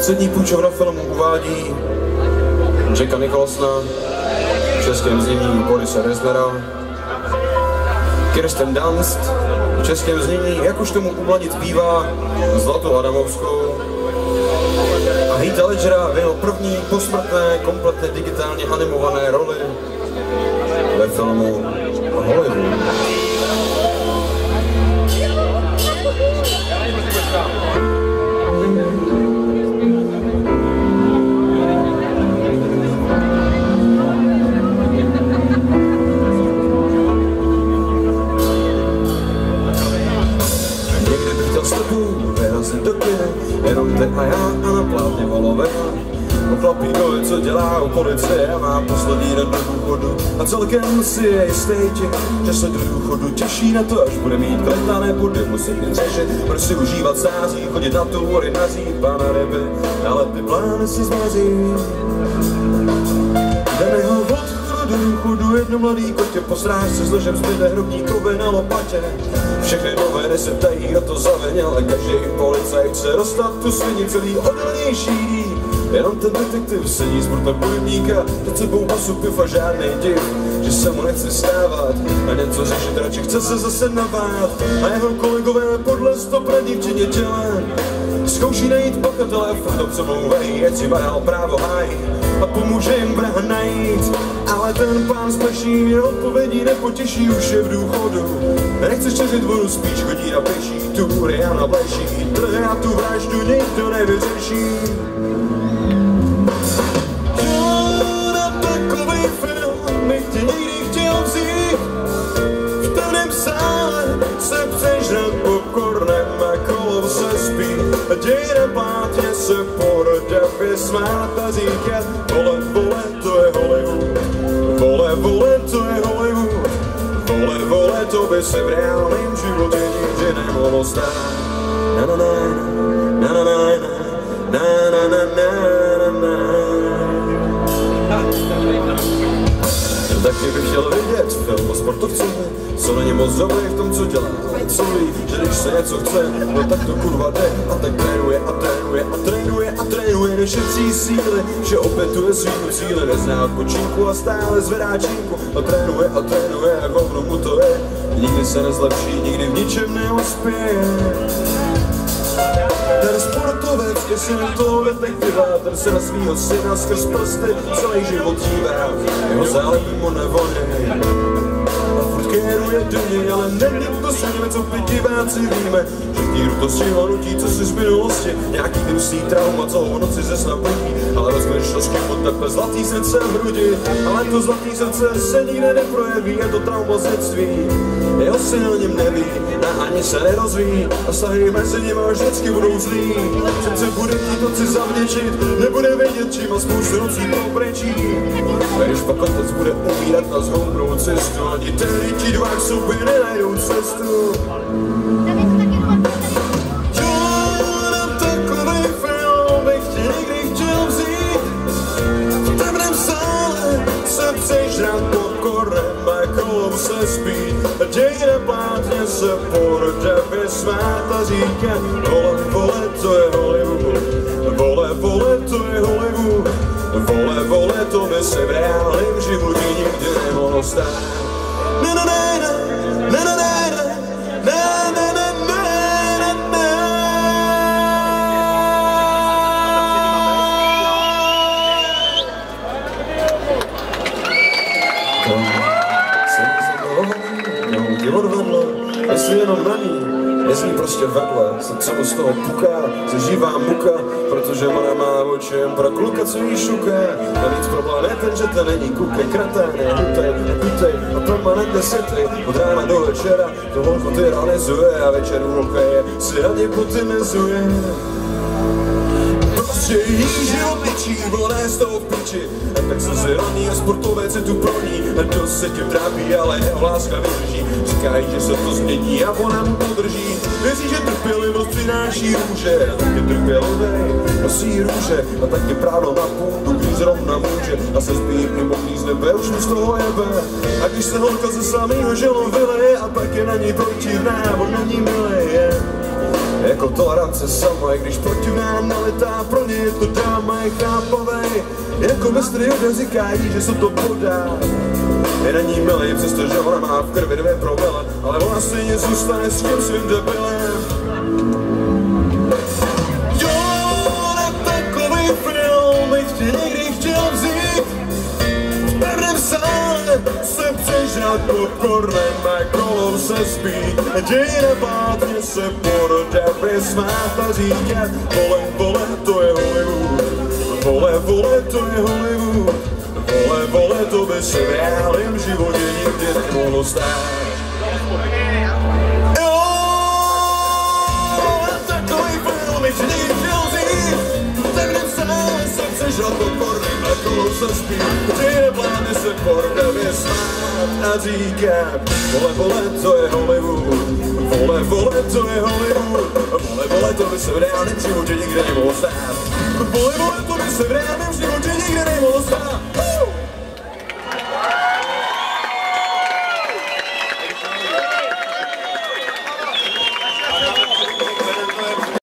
Scénní půjčovna filmu uvádí Jacka Nicholsona, v českém znění Borise Reznera, Kirsten Dunst, v českém znění, jak už tomu umladit bývá, Zlatou Adamovskou, a Heatha Ledgera v jeho první posmrtné, kompletně digitálně animované roli ve filmu Hollywood. Jenom ty a já a na plátně volové. O chlapíkovi, co dělá u policie, má poslední den do důchodu. A celkem si je jistý tím, že se do důchodu těší na to, až bude mít klid a nebude muset nic řešit. Proč si užívat sází, chodit na toury, nazít pána ryby, ale ty plány si zmazí. Jdeme ho odchodu do důchodu, jedno mladý kotě po srážce s ložem zbyde hrobníkovi na lopatě. Všechny noviny se ptají, o to zavinil, a každý policajt se dostat tu sviní celý odolnější. Jenom ten detektiv sedí z borta bojovníka, teď sebou masu piv a žádnej div, že se mu nechce stávat a něco řešit, radši chce se zase nabát. A jeho kolegové podle stopradí včetně těle zkouší najít pachatele, furt to přemlouvají, ať si barál právo hájí a pomůže jim vraha najít. Ale ten pán z Pleší mě odpovědí nepotěší, už je v důchodu. Nechce čeřit vodu, spíš chodí na pěší tury a na bleší. Trhy a tu vraždu nikdo nevyřeší. Jo, na takovej film bych tě někdy chtěl vzít. V plném sále se přežrat popcornem a kolou se spí. A děj na plátně se porodě vysmát a říkat vole, vole, to je Hollywood. Vole, vole, to je Hollywood. Vole, vole, to by se v reálném životě nikdy nemohlo stát. Na na na na na na na na na na na. Taky bych chtěl vidět film o sportovcovi, co není moc dobrý v tom, co dělá, ale co ví, že když se něco chce, no tak to kurva jde. A tak trénuje a trénuje a trénuje a trénuje, nešetří síly, že opětuje svýmu cíle, nezná odpočinku a stále zvedá činku. A trénuje, jak hovno mu to je, nikdy se nezlepší, nikdy v ničem neuspěje. Ten sportovec je synem toho detektiva, ten se na svýho syna skrz prsty celý život dívá, jeho zálepy mu nevoní. A furt kéruje do něj, ale není to svíme, co my diváci víme, že v té rutosti ho nutí, co si z minulosti, nějaký hnusný trauma, co ho v noci ze sna plní. Ale vezmeš to ským tepe zlatý srdce v hrudi, ale to zlatý srdce se nikde neprojeví, je to trauma z dětství. Jeho syn o něm neví, ani se nerozvíjí a vztahy mezi nimi vždycky budou zlý. Přece bude chtít noci zavděčit, nebude vědět, čím a spoustu nocí pobrečí. A když pak otec bude umírat na zhoubnou cestu, ani tehdy ti dva k sobě nenajdou cestu. Jo, na takovej film bych tě někdy chtěl vzít. V temném sále se přežrat popcornem a kolou se spí. A děj na plátně se porodě vysmát a říkat vole, vole, to je Hollywood. Vole, vole, to je Hollywood. Vole, vole, to by se v reálném životě nikdy nemohlo stát. Na na na na na na na na na na na na na. Tě odvedlo, jestli jenom na ní, jezdí prostě vedle, srdce mu z toho puká, zažívá muka, protože ona má očem pro kluka, co jí šuká. Navíc problém je ten, že to není kukej, kratény, hutej, a permanentně setej, od rána do večera, to holku tyralizuje a večer holkaje si raději potymizuje. Prostě jí život ličí, volné z toho v piči. A tak se zraní a sportovec je tu pro ní. A dost se tím trápí, ale jeho láska vydrží. Říkají, že se to změní a ona mu podrží. Věří, že trpělivost přináší růže. A tak je trpělivej, nosí růže. A tak je právo na půdu, když zrovna může. A se zbýt mimo z nebe, už mu z toho jebe. A když se holka ze samýho želom vyleje, a pak je na ní protivná, on na ní mileje. Jako Jako tolerance sama, i když proti nám nalitá, pro ně je to dáma, je chápavej. Jako mistr Yoda říká jí, že se to podá. Je na ní milý, přestože ona má v krvi 2 promile, ale ona stejně zůstane s tím svým debilem. Jo, na takový film bych tě někdy chtěl vzít. V pevném sále se přežrat popcornem a kolou se spít. Dějina pátně se porodě smát a říkat: vole, vole, to je Hollywood. Vole, vole, to je Hollywood. Vole, vole, to by se v reálném životě nikdy nemohlo stát. Jo, takový film bych někdy chtěl vzít. V temném sále se přežrat popcornem a kolou se spít. Dějina pátně se porodě smát a říkat: vole, vole, to je Hollywood. Vole, vole, to je Hollywood. Vole, vole, to by se v reálném životě nikdy nemohlo stát. Vole, vole, to by se v reálném